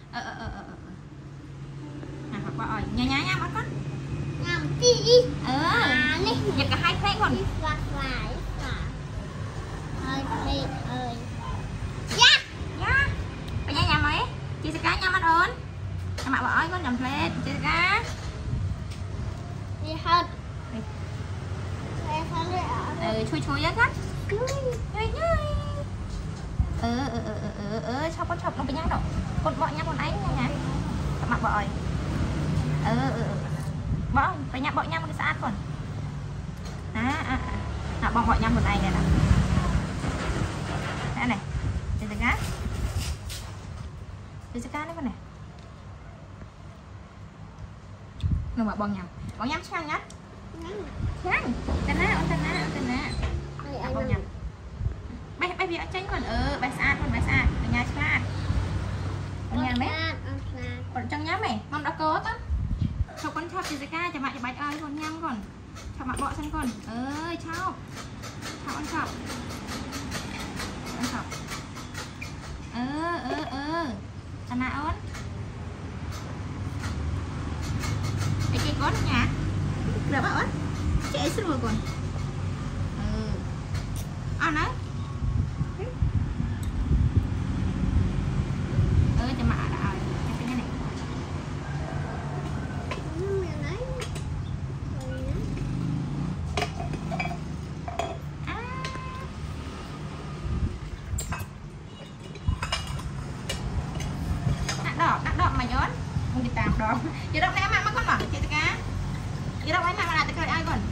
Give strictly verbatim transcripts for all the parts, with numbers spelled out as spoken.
ờ ờ ờ ờ à học bò nhà nhà nha mất con làm gì đi ờ này giật cả hai phép còn vặt vải ơi ơi ơi dạ dạ bây giờ nhà mấy chị sẽ cá nha mất ơn em mặc bò con nhầm phép chị sẽ cá đi hơn ừ chui chui á khách nhơi nhơi ừ ừ ừ ừ ừ sao con chọc nó bị nhang đâu con bọ nhang con ấy nha nhá mặc bọ ừ ừ bọ phải nhang bọ nhang một cái sát còn à à à bọ bọ nhang một này này nè đây này để được gác để sẽ cá đấy con này nhưng mà bọ nhang bọ nhang sang nhá sang tên na tên na tên na bọ nhang bay bay việc tranh còn ừ bay xa còn bay xa ở nhà xa ở nhà mấy còn trong nhá mày mong đã có á chọc con chọc Jessica cho mẹ cho bạch ơi còn nhăm còn chọc mặt bọ xem còn ơi chào chào con chọc con chọc ừ ừ ừ anh nào ơn cái cây con nhà được bảo ơn chạy xuống rồi còn ừ à đấy ơi cho mẹ đã cái này đỏ đắt đỏ mà nhớ không đi tạm đỏ giờ đâu em ăn mất con bỏ chị cá giờ đâu em ăn là tôi ai còn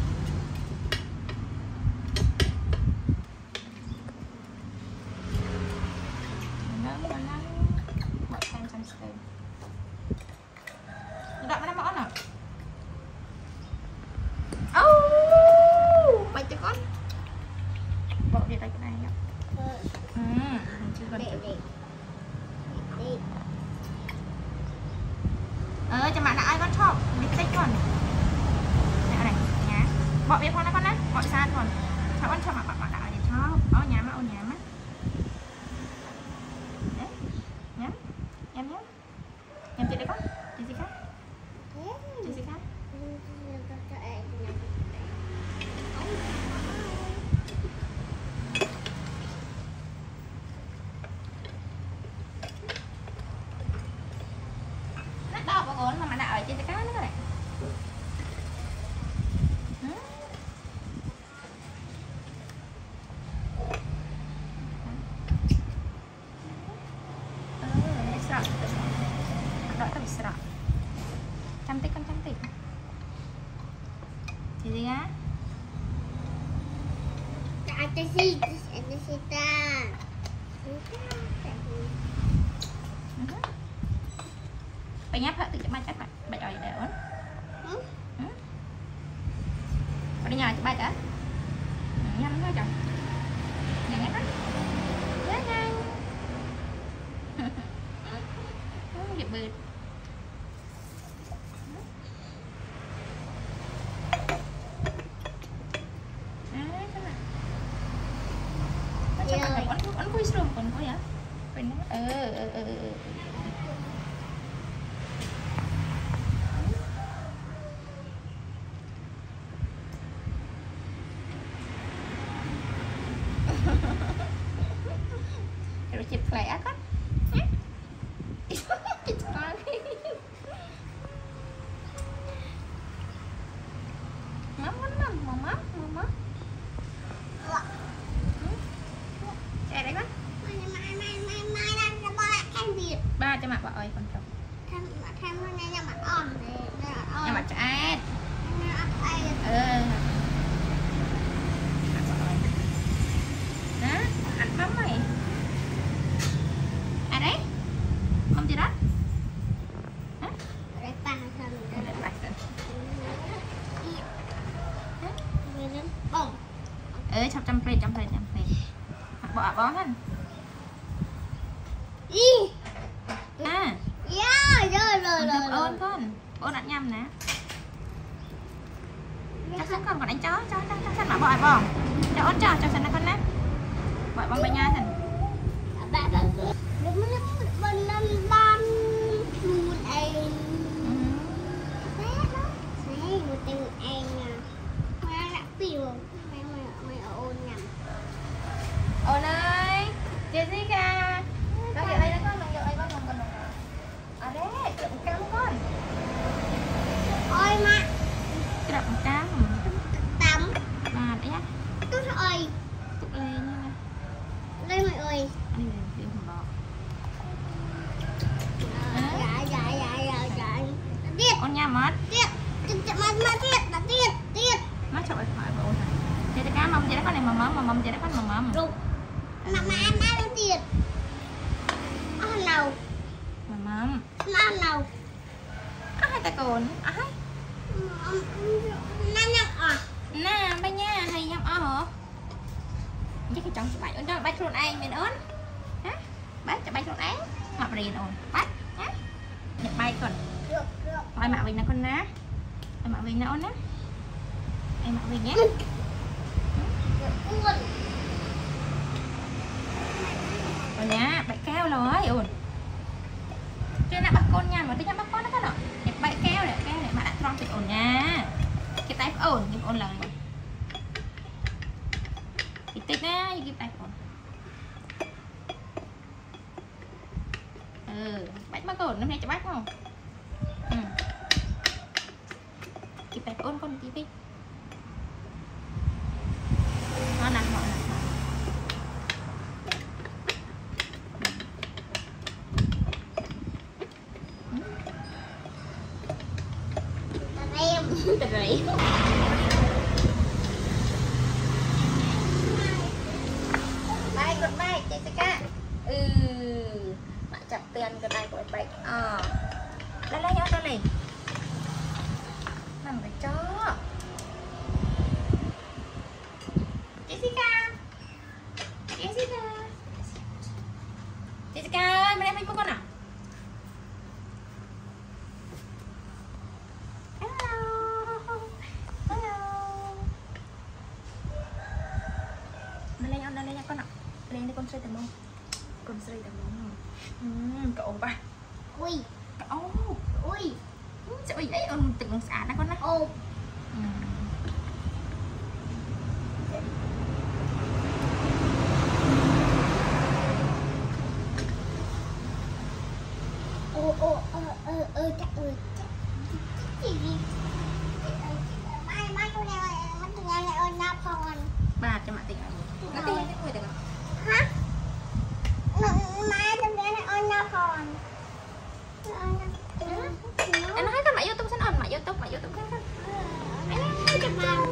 đợi nó mỡ nào oh bạch cho con bỏ đi đây cái này nhá ừ chưa còn ờ cho bạn là ai con chọn đi cái còn này này nhá bỏ biết con đó con đấy bỏ xa còn cho con cho bạn bạn đã để cho ó nhà mà ô nhà mắt đấy nhá em nhá em chị đấy con chị gì khác chị gì khác nát đau vào ổn mà mà đạo ở trên cái nữa này đợi tao bị sợ trăm tích con trăm tích thì gì á Ada sih, ada sita. Bạn nháp hết từ chậm ba chắc bạn bạn rồi để ổn bạn đi nhà cho ba cả nhanh quá chồng nhanh nhanh quá nhanh nhanh dịp bự anh khui sườn còn có vậy bên đó ừ ừ ừ ừ rồi chụp lẻ con mắm mắm mắm mắm mắm mắm chạy đấy con ba cho mặt bà ơi con chồng nhà mặt chạy ừ đó ăn mắm mày à đấy không gì đó ừ chọc trăm phê trăm phê trăm phê bỏ bó anh à rồi rồi rồi ơn con ơn ăn nhầm nè cho sẵn con còn đánh chó cho cho cho sẵn mà bỏi bò cho ớt cho cho sẵn là con nè bỏi bông bên nha thành bạn bạn hết Tiết, tiết, mà, mà tiết, là tiết, tiết. Má chọc ơi, khỏi bộ này. Chị ta cá mâm, chị đã có này mầm mầm, mầm mầm, chị đã có mầm mầm. Đúng. Mà mà ăn ăn là tiết. Ăn nào. Mầm mầm. Mà ăn nào. Á hai ta cồn, á hai. Năm năm à. Nè, bây nha, hay nhắm ó hả? Chắc cái chồng chị bạch ơn cho bạch luôn anh, mình ơn. Hả? Bạch cho bạch luôn anh. Ngọc riêng rồi, bạch. Hả? Nhập bay còn. Được, được. Hỏi mạo Vinh là con ná. Em mạo Vinh nó ná. Em mạo Vinh nhé. Được, cuốn. Rồi nha, bạch keo rồi. Ủa. Chứ nè bắt con nha, mà tôi nhắm bắt con nó có nọ. Nhập bạch keo này, keo này mà đã tròn thì ổn nha. Cái tay ổn, cái ổn lần này. Cái tích á, cái tay ổn. Ừ, bạch bắt ổn, năm nay cho bạch không? Ừ. Cái tay ổn con tí tích. Nó nằm họ nằm họ. Em. Từ rỉ. Bye, goodbye, Jessica. Ừ. Bạn chặt tiền cái này của bạn. Ờ. Đây lấy nhau cho này. Nằm cái chó. Jessica. Jessica. Jessica ơi, bên em Facebook con nào? Con ạ, lên đi con xoay tầm mông. Con xoay tầm mông. Ừm, cậu ba. Ui. Cậu. Ui. Trời ơi, ấy ông tự bằng xả đó con á. Ô. Ô ô ơ ơ ơ chắc ơi. Gì gì? Mai mai con này mắt nhà lại ôn nạp hòn. Ba cho mẹ tỉnh rồi. Nó tỉnh cái người tỉnh rồi. Hả? Mai trong đây này ôn nạp hòn. Em nói con mẹ YouTube sẵn ổn, mẹ YouTube, mẹ YouTube. Ấy, chụp chụp.